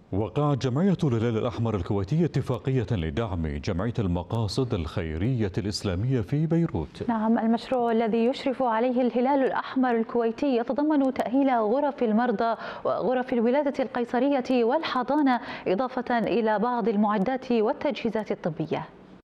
وقعت جمعية الهلال الأحمر الكويتي اتفاقية لدعم جمعية المقاصد الخيرية الإسلامية في بيروت. نعم، المشروع الذي يشرف عليه الهلال الأحمر الكويتي يتضمن تأهيل غرف المرضى وغرف الولادة القيصرية والحضانة، إضافة إلى بعض المعدات والتجهيزات الطبية.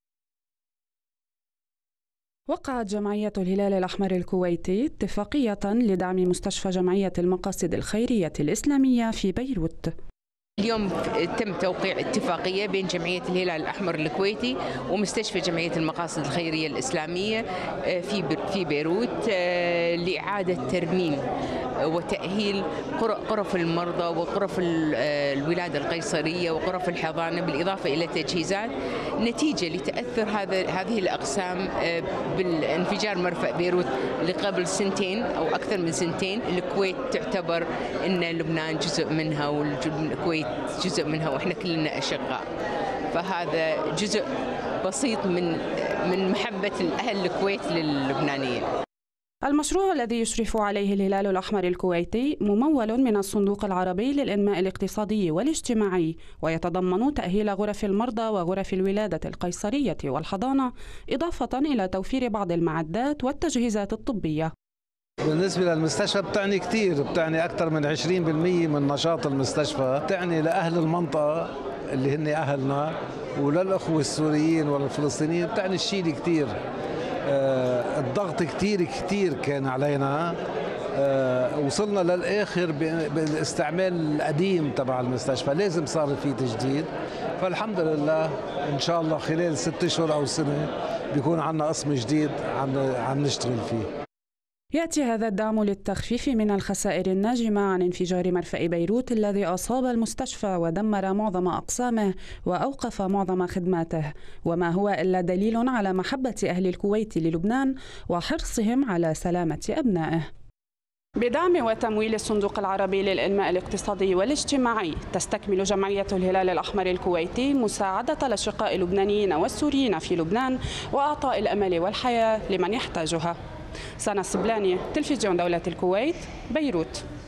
وقعت جمعية الهلال الأحمر الكويتي اتفاقية لدعم مستشفى جمعية المقاصد الخيرية الإسلامية في بيروت. اليوم تم توقيع اتفاقية بين جمعية الهلال الأحمر الكويتي ومستشفى جمعية المقاصد الخيرية الإسلامية في بيروت لإعادة ترميم وتأهيل غرف المرضى وغرف الولادة القيصرية وغرف الحضانة، بالإضافة إلى تجهيزات نتيجة لتأثر هذه الأقسام بالانفجار مرفأ بيروت لقبل سنتين أو أكثر من سنتين. الكويت تعتبر أن لبنان جزء منها والكويت جزء منها، وإحنا كلنا أشقاء، فهذا جزء بسيط من محبة أهل الكويت للبنانيين. المشروع الذي يشرف عليه الهلال الأحمر الكويتي ممول من الصندوق العربي للإنماء الاقتصادي والاجتماعي، ويتضمن تأهيل غرف المرضى وغرف الولادة القيصرية والحضانة، إضافة إلى توفير بعض المعدات والتجهيزات الطبية. بالنسبة للمستشفى بتعني أكثر من 20% من نشاط المستشفى، بتعني لأهل المنطقة اللي هن أهلنا وللأخوة السوريين والفلسطينيين، بتعني الشيء كثير. الضغط كثير كان علينا. وصلنا للآخر بالاستعمال القديم تبع المستشفى، لازم صار في تجديد، فالحمد لله إن شاء الله خلال 6 أشهر أو سنة بيكون عندنا قسم جديد عم نشتغل فيه. يأتي هذا الدعم للتخفيف من الخسائر الناجمة عن انفجار مرفأ بيروت الذي أصاب المستشفى ودمر معظم أقسامه وأوقف معظم خدماته، وما هو إلا دليل على محبة أهل الكويت للبنان وحرصهم على سلامة أبنائه. بدعم وتمويل الصندوق العربي للإنماء الاقتصادي والاجتماعي، تستكمل جمعية الهلال الأحمر الكويتي مساعدة الأشقاء اللبنانيين والسوريين في لبنان وإعطاء الأمل والحياة لمن يحتاجها. سنة السبلاني، تلفزيون دولة الكويت، بيروت.